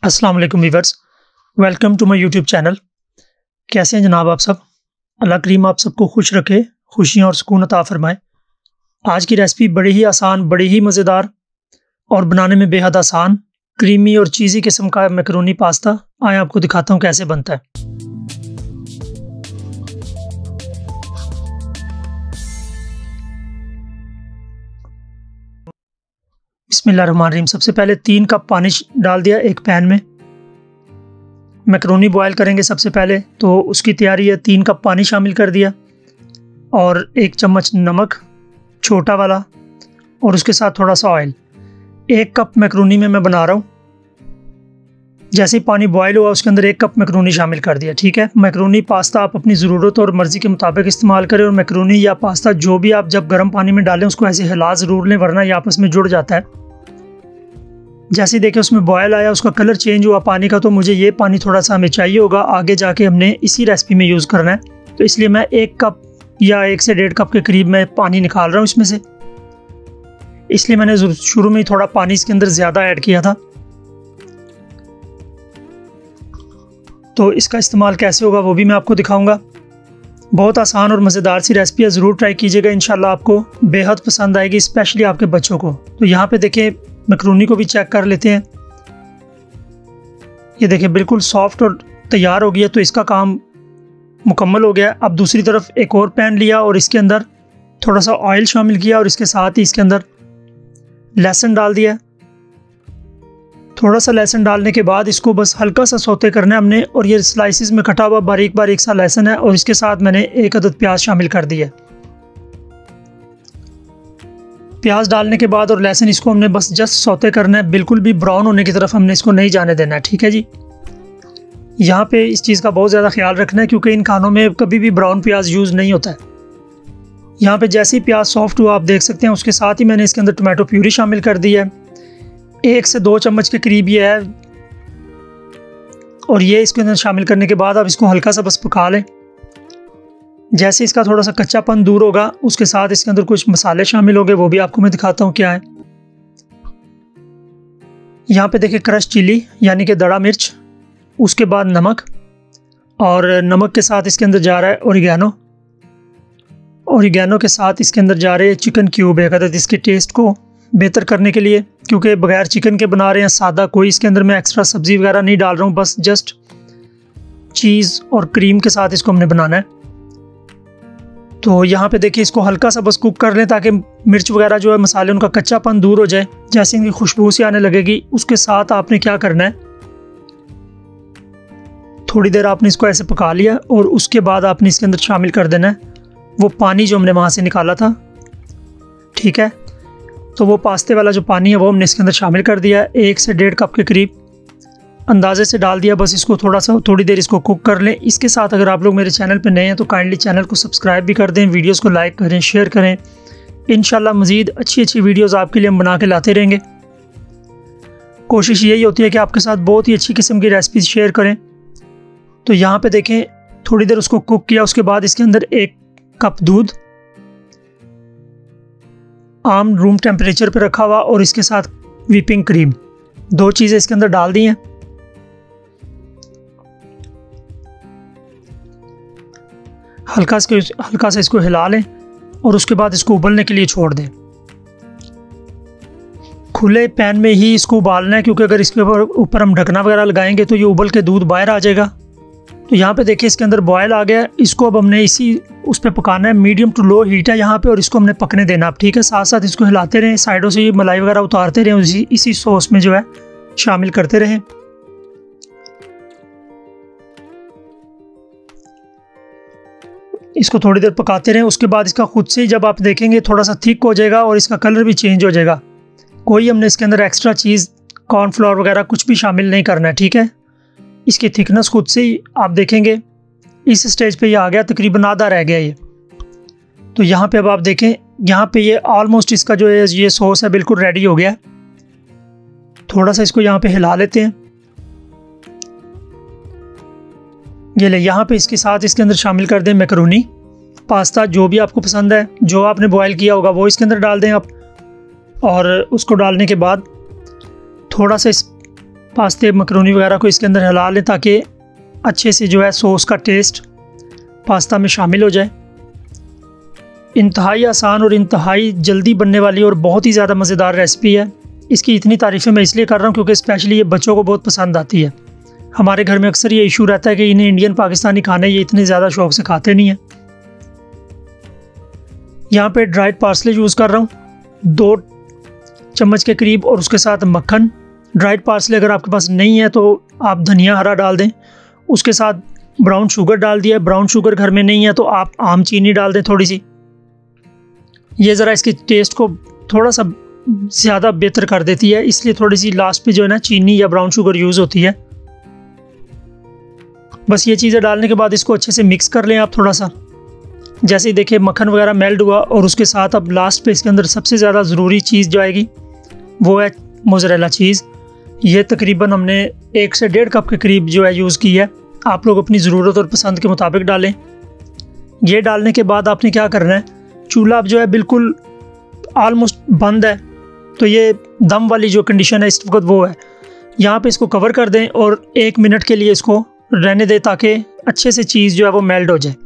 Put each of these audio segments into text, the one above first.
अस्सलाम वालेकुम viewers, welcome to my YouTube channel. कैसे हैं जनाब आप सब? अल्लाह करीम आप सबको खुश रखे, खुशियाँ और सुकून अता फरमाए। आज की रेसिपी बड़ी ही आसान, बड़ी ही मज़ेदार और बनाने में बेहद आसान, क्रीमी और चीज़ी किस्म का मैकरोनी पास्ता। आए आपको दिखाता हूँ कैसे बनता है। बिस्मिल्लाहिर्रहमानिर्रहीम। सबसे पहले 3 कप पानी डाल दिया एक पैन में। मैकरोनी बॉयल करेंगे सबसे पहले, तो उसकी तैयारी है। 3 कप पानी शामिल कर दिया और 1 चम्मच नमक छोटा वाला और उसके साथ थोड़ा सा ऑयल। 1 कप मैकरोनी में मैं बना रहा हूँ। जैसे ही पानी बॉयल हुआ उसके अंदर 1 कप मैकरोनी शामिल कर दिया। ठीक है, मैकरोनी पास्ता आप अपनी ज़रूरत और मर्ज़ी के मुताबिक इस्तेमाल करें। और मैकरोनी या पास्ता जो भी आप जब गर्म पानी में डालें उसको ऐसे हिला ज़रूर लें, वरना ये आपस में जुड़ जाता है। जैसे देखिए उसमें बॉयल आया, उसका कलर चेंज हुआ पानी का, तो मुझे ये पानी थोड़ा सा हमें चाहिए होगा, आगे जाके हमने इसी रेसिपी में यूज़ करना है। तो इसलिए मैं 1 कप या 1 से 1.5 कप के करीब मैं पानी निकाल रहा हूँ इसमें से। इसलिए मैंने शुरू में ही थोड़ा पानी इसके अंदर ज़्यादा ऐड किया था। तो इसका इस्तेमाल कैसे होगा वो भी मैं आपको दिखाऊंगा। बहुत आसान और मज़ेदार सी रेसिपी है, ज़रूर ट्राई कीजिएगा। इंशाल्लाह आपको बेहद पसंद आएगी, स्पेशली आपके बच्चों को। तो यहाँ पे देखिए मैकरोनी को भी चेक कर लेते हैं। ये देखिए बिल्कुल सॉफ्ट और तैयार हो गया, तो इसका काम मुकम्मल हो गया। अब दूसरी तरफ एक और पैन लिया और इसके अंदर थोड़ा सा ऑयल शामिल किया और इसके साथ ही इसके अंदर लहसुन डाल दिया। थोड़ा सा लहसुन डालने के बाद इसको बस हल्का सा सौते करना है हमने। और ये स्लाइसिस में कटा हुआ बारीक बारीक सा लहसुन है और इसके साथ मैंने 1 अदद प्याज शामिल कर दिया। प्याज डालने के बाद और लहसुन इसको हमने बस जस्ट सौते करना है, बिल्कुल भी ब्राउन होने की तरफ हमने इसको नहीं जाने देना है। ठीक है जी, यहाँ पे इस चीज़ का बहुत ज़्यादा ख्याल रखना है क्योंकि इन खानों में कभी भी ब्राउन प्याज यूज़ नहीं होता है। यहाँ पे जैसे ही प्याज सॉफ्ट हुआ आप देख सकते हैं, उसके साथ ही मैंने इसके अंदर टोमेटो प्यूरी शामिल कर दी है। 1 से 2 चम्मच के करीब ये है। और ये इसके अंदर शामिल करने के बाद आप इसको हल्का सा बस पका लें। जैसे इसका थोड़ा सा कच्चापन दूर होगा उसके साथ इसके अंदर कुछ मसाले शामिल हो गए, वो भी आपको मैं दिखाता हूँ क्या है। यहाँ पे देखिए क्रश चिली यानी कि दड़ा मिर्च, उसके बाद नमक, और नमक के साथ इसके अंदर जा रहा है ओरिगैनो। ओरिगैनो के साथ इसके अंदर जा रहे हैं चिकन क्यूब, एक अदद, इसके टेस्ट को बेहतर करने के लिए, क्योंकि बगैर चिकन के बना रहे हैं सादा। कोई इसके अंदर मैं एक्स्ट्रा सब्ज़ी वगैरह नहीं डाल रहा हूँ, बस जस्ट चीज़ और क्रीम के साथ इसको हमने बनाना है। तो यहाँ पे देखिए इसको हल्का सा बस कुक कर लें ताकि मिर्च वगैरह जो है मसाले उनका कच्चापन दूर हो जाए। जैसे इनकी खुशबू सी आने लगेगी उसके साथ आपने क्या करना है, थोड़ी देर आपने इसको ऐसे पका लिया और उसके बाद आपने इसके अंदर शामिल कर देना है वो पानी जो हमने वहाँ से निकाला था। ठीक है, तो वो पास्ते वाला जो पानी है वो हमने इसके अंदर शामिल कर दिया। 1 से 1.5 कप के करीब अंदाजे से डाल दिया। बस इसको थोड़ी देर इसको कुक कर लें। इसके साथ अगर आप लोग मेरे चैनल पर नए हैं तो काइंडली चैनल को सब्सक्राइब भी कर दें, वीडियोस को लाइक करें, शेयर करें। इंशाल्लाह मज़ीद अच्छी वीडियोस आपके लिए हम बना के लाते रहेंगे। कोशिश यही होती है कि आपके साथ बहुत ही अच्छी किस्म की रेसिपीज शेयर करें। तो यहाँ पे देखें थोड़ी देर उसको कुक किया, उसके बाद इसके अंदर 1 कप दूध आम रूम टेम्परेचर पर रखा हुआ और इसके साथ व्हिपिंग क्रीम, 2 चीज़ें इसके अंदर डाल दी हैं। हल्का सा इसको हिला लें और उसके बाद इसको उबलने के लिए छोड़ दें। खुले पैन में ही इसको उबालना है, क्योंकि अगर इसके ऊपर हम ढकना वगैरह लगाएंगे तो ये उबल के दूध बाहर आ जाएगा। तो यहाँ पे देखिए इसके अंदर बॉयल आ गया। इसको अब हमने उस पर पकाना है, मीडियम टू लो हीट है यहाँ पे, और इसको हमने पकने देना अब। ठीक है, साथ साथ इसको हिलाते रहें, साइडों से मलाई वगैरह उतारते रहें, इसी सॉस में जो है शामिल करते रहें। इसको थोड़ी देर पकाते रहें। उसके बाद इसका खुद से ही जब आप देखेंगे थोड़ा सा थिक हो जाएगा और इसका कलर भी चेंज हो जाएगा। कोई हमने इसके अंदर एक्स्ट्रा चीज़ कॉर्नफ्लोर वगैरह कुछ भी शामिल नहीं करना है। ठीक है, इसकी थिकनेस खुद से ही आप देखेंगे इस स्टेज पे ये आ गया, तकरीबन आधा रह गया ये। तो यहाँ पे अब आप देखें, यहाँ पे ये ऑलमोस्ट इसका जो है ये सॉस है बिल्कुल रेडी हो गया। थोड़ा सा इसको यहाँ पे हिला लेते हैं। ये ले, यहाँ पे इसके साथ इसके अंदर शामिल कर दें मैकरोनी पास्ता, जो भी आपको पसंद है, जो आपने बॉयल किया होगा वो इसके अंदर डाल दें आप। और उसको डालने के बाद थोड़ा सा पास्ते मकरोनी वगैरह को इसके अंदर हिला लें ताकि अच्छे से जो है सॉस का टेस्ट पास्ता में शामिल हो जाए। इंतहाई आसान और इंतहाई जल्दी बनने वाली और बहुत ही ज़्यादा मज़ेदार रेसिपी है। इसकी इतनी तारीफ़ें मैं इसलिए कर रहा हूँ क्योंकि स्पेशली ये बच्चों को बहुत पसंद आती है। हमारे घर में अक्सर ये इशू रहता है कि इन्हें इंडियन पाकिस्तानी खाने ये इतने ज़्यादा शौक से खाते नहीं हैं। यहाँ पे ड्राइड पार्सले यूज़ कर रहा हूँ 2 चम्मच के करीब, और उसके साथ मक्खन। ड्राइड पार्सले अगर आपके पास नहीं है तो आप धनिया हरा डाल दें। उसके साथ ब्राउन शुगर डाल दिया। ब्राउन शुगर घर में नहीं है तो आप आम चीनी डाल दें थोड़ी सी। ये ज़रा इसके टेस्ट को थोड़ा सा ज़्यादा बेहतर कर देती है, इसलिए थोड़ी सी लास्ट पे जो है ना चीनी या ब्राउन शुगर यूज़ होती है। बस ये चीज़ें डालने के बाद इसको अच्छे से मिक्स कर लें आप थोड़ा सा। जैसे ही देखिए मक्खन वगैरह मेल्ट हुआ, और उसके साथ अब लास्ट पे इसके अंदर सबसे ज़्यादा ज़रूरी चीज़ जो आएगी वो है मोज़रेला चीज़। ये तकरीबन हमने 1 से 1.5 कप के करीब जो है यूज़ की है। आप लोग अपनी ज़रूरत और पसंद के मुताबिक डालें। ये डालने के बाद आपने क्या करना है, चूल्हा अब जो है बिल्कुल आलमोस्ट बंद है, तो ये दम वाली जो कंडीशन है इस वक्त वो है। यहाँ पे इसको कवर कर दें और 1 मिनट के लिए इसको रहने दें ताकि अच्छे से चीज़ जो है वो मेल्ट हो जाए।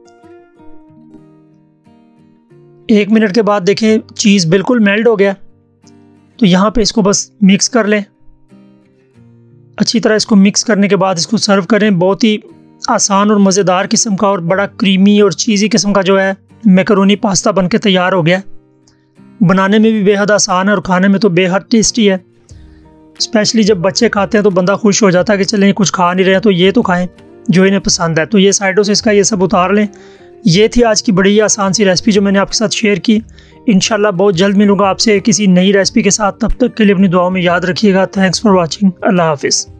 1 मिनट के बाद देखें चीज़ बिल्कुल मेल्ट हो गया, तो यहाँ पे इसको बस मिक्स कर लें। अच्छी तरह इसको मिक्स करने के बाद इसको सर्व करें। बहुत ही आसान और मज़ेदार किस्म का और बड़ा क्रीमी और चीज़ी किस्म का जो है मैकरोनी पास्ता बनके तैयार हो गया। बनाने में भी बेहद आसान है और खाने में तो बेहद टेस्टी है। स्पेशली जब बच्चे खाते हैं तो बंदा खुश हो जाता है कि चलें कुछ खा नहीं रहे हैं तो ये तो खाएं जो इन्हें पसंद है। तो ये साइडों से इसका ये सब उतार लें। ये थी आज की बड़ी ही आसान सी रेसिपी जो मैंने आपके साथ शेयर की। इंशाल्लाह बहुत जल्द मिलूंगा आपसे किसी नई रेसिपी के साथ। तब तक के लिए अपनी दुआओं में याद रखिएगा। Thanks for watching. अल्लाह हाफिज़।